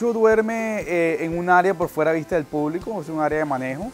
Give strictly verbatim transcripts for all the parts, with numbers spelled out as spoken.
oso duerme eh, en un área por fuera vista del público, es un área de manejo,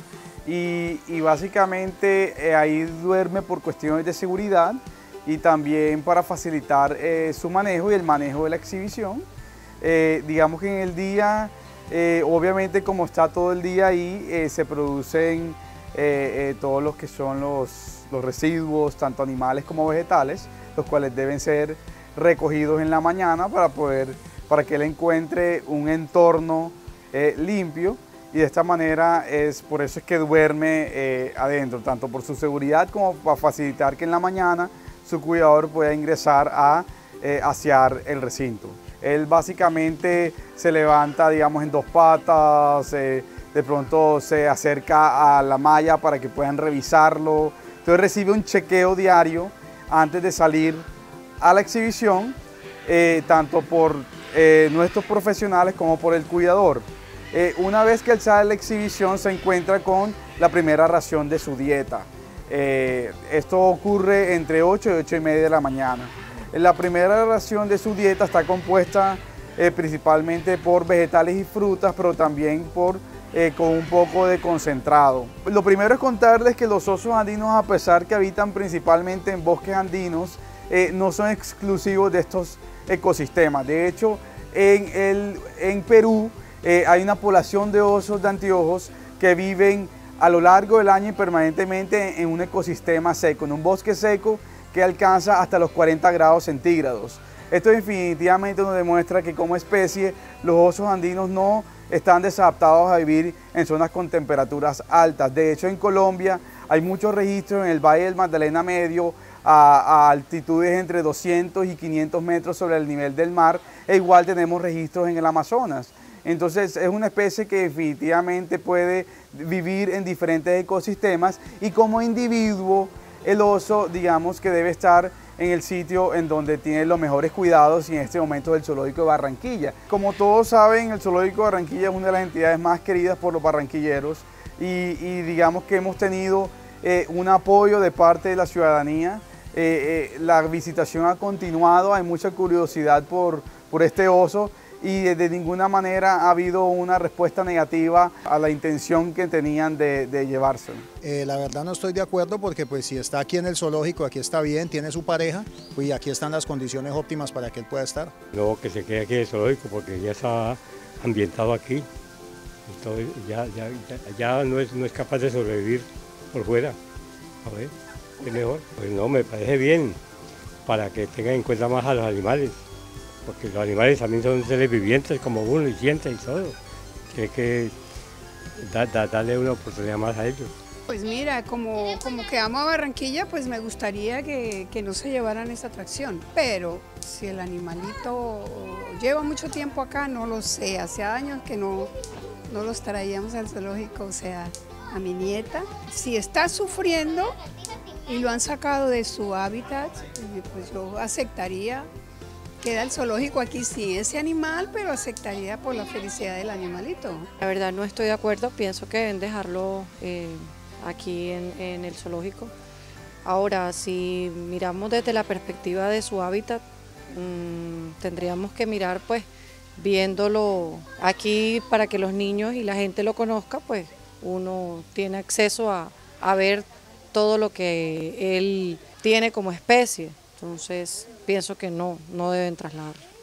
y, y básicamente eh, ahí duerme por cuestiones de seguridad y también para facilitar eh, su manejo y el manejo de la exhibición. Eh, digamos que en el día, eh, obviamente como está todo el día ahí, eh, se producen eh, eh, todos los que son los, los residuos, tanto animales como vegetales, los cuales deben ser recogidos en la mañana para poder, para que él encuentre un entorno eh, limpio, y de esta manera es por eso es que duerme eh, adentro, tanto por su seguridad como para facilitar que en la mañana su cuidador pueda ingresar a eh, asear el recinto. Él básicamente se levanta, digamos, en dos patas, eh, de pronto se acerca a la malla para que puedan revisarlo. Entonces recibe un chequeo diario antes de salir a la exhibición, eh, tanto por eh, nuestros profesionales como por el cuidador. Eh, una vez que él sale de la exhibición se encuentra con la primera ración de su dieta. Eh, esto ocurre entre ocho y ocho y media de la mañana. La primera ración de su dieta está compuesta eh, principalmente por vegetales y frutas, pero también por, eh, con un poco de concentrado. Lo primero es contarles que los osos andinos, a pesar que habitan principalmente en bosques andinos, eh, no son exclusivos de estos ecosistemas. De hecho, en, el, en Perú eh, hay una población de osos de anteojos que viven a lo largo del año y permanentemente en un ecosistema seco, en un bosque seco que alcanza hasta los cuarenta grados centígrados. Esto definitivamente nos demuestra que como especie los osos andinos no están desadaptados a vivir en zonas con temperaturas altas. De hecho, en Colombia hay muchos registros en el Valle del Magdalena Medio a, a altitudes entre doscientos y quinientos metros sobre el nivel del mar, e igual tenemos registros en el Amazonas. Entonces es una especie que definitivamente puede vivir en diferentes ecosistemas, y como individuo el oso, digamos que debe estar en el sitio en donde tiene los mejores cuidados, y en este momento es el Zoológico de Barranquilla. Como todos saben, el Zoológico de Barranquilla es una de las entidades más queridas por los barranquilleros, y, y digamos que hemos tenido eh, un apoyo de parte de la ciudadanía. Eh, eh, la visitación ha continuado, hay mucha curiosidad por, por este oso, y de ninguna manera ha habido una respuesta negativa a la intención que tenían de, de llevárselo. Eh, la verdad no estoy de acuerdo, porque pues si está aquí en el zoológico, aquí está bien, tiene su pareja, pues, y aquí están las condiciones óptimas para que él pueda estar. No, que se quede aquí en el zoológico porque ya está ambientado aquí. Entonces ya, ya, ya, ya no, es, no es capaz de sobrevivir por fuera. A ver, ¿qué mejor? Pues no, me parece bien, para que tengan en cuenta más a los animales, porque los animales también son seres vivientes como uno, y sienten y todo. Tiene que da, da, darle una oportunidad más a ellos. Pues mira, como, como que amo a Barranquilla, pues me gustaría que, que no se llevaran esa atracción. Pero si el animalito lleva mucho tiempo acá, no lo sé. Hace años que no, no los traíamos al zoológico, o sea, a mi nieta. Si está sufriendo y lo han sacado de su hábitat, pues yo aceptaría. Queda el zoológico aquí sin ese animal, pero aceptaría por la felicidad del animalito. La verdad no estoy de acuerdo, pienso que deben dejarlo eh, aquí en, en el zoológico. Ahora, si miramos desde la perspectiva de su hábitat, mmm, tendríamos que mirar pues viéndolo aquí para que los niños y la gente lo conozca, pues uno tiene acceso a, a ver todo lo que él tiene como especie. Entonces pienso que no, no deben trasladar.